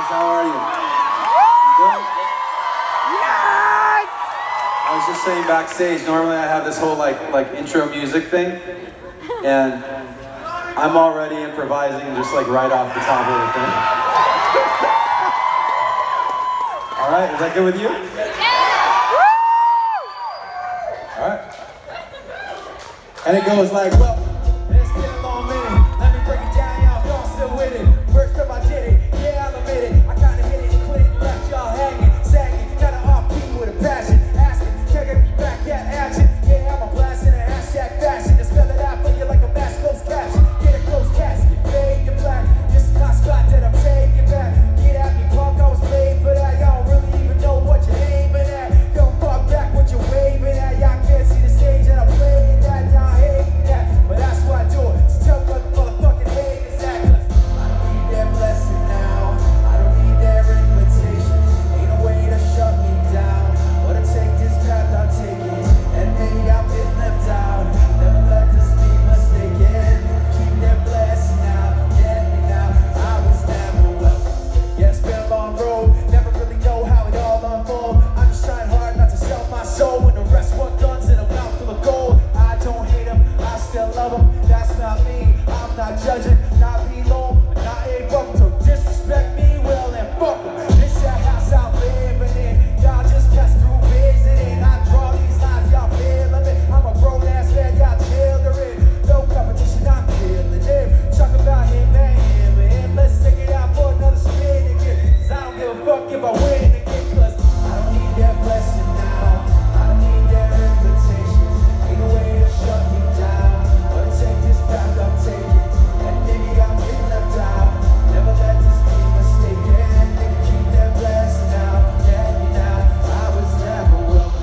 How are you? You good? Yes! I was just saying backstage, normally I have this whole like intro music thing, and I'm already improvising just like right off the top of the thing. All right, is that good with you? All right. And it goes like, well, it's been a long minute. Let me break it down, y'all. Y'all still with it. First time I did it, yeah, I'll admit it. I kinda hit it and quit it and left y'all hanging, sagging, kinda off beat with a passion. Asking, can I get back that action? Yeah, I'm a blast in a hashtag fashion. To spell it out for you like a mask close caption. Get a close casket, fade to black. This is my spot that I'm taking back. Get at me, punk, I was paid for that. Y'all don't really even know what you're aiming at. Don't fuck back what you're waving at. Y'all can't see the stage that I'm playing at. Y'all hating that, but that's why I do it. So tell me what the motherfucking haters at. Cause I don't need their blessing now. I don't need their invitation. Ain't no way to shut me down. Or to take this path I'll take it. And maybe I've been left out. Never let this be mistaken. Keep their blessing now. Forget me now. I was never welcome. Yeah, it's been a long road. Never really know how it all unfolds. I'm just trying hard not to sell my soul when the rest want guns and a mouth full of gold. I don't hate them, I still love them. That's not me. I'm not judging, not below, but not a bum. So disrespect me, well then fuck them. This that house I'm living in. Y'all just pass through visiting. I draw these lines, y'all feeling me. I'm a grown ass man, y'all children. No competition, I'm killing him. Talk about him and him and him. Let's take it out for another spin again. Cause I don't give a fuck if I win again. Cause I don't need their blessing now. I don't need their invitation. Ain't no way to shut me down. But to take this path I'll take it. And maybe I'm getting left out. Never let this be mistaken. They can keep their blessing now. Forget me now. I was never welcome.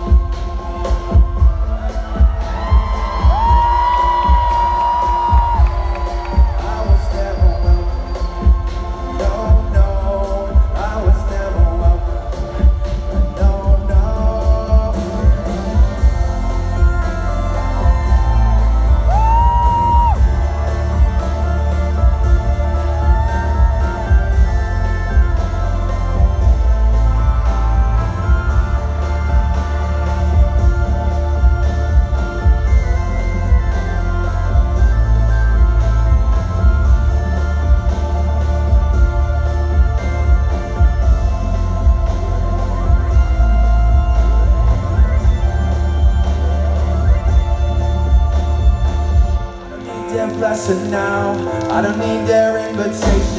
I was never welcome. No, no, I was never welcome. No, no. I don't need their blessing now. I don't need their invitation.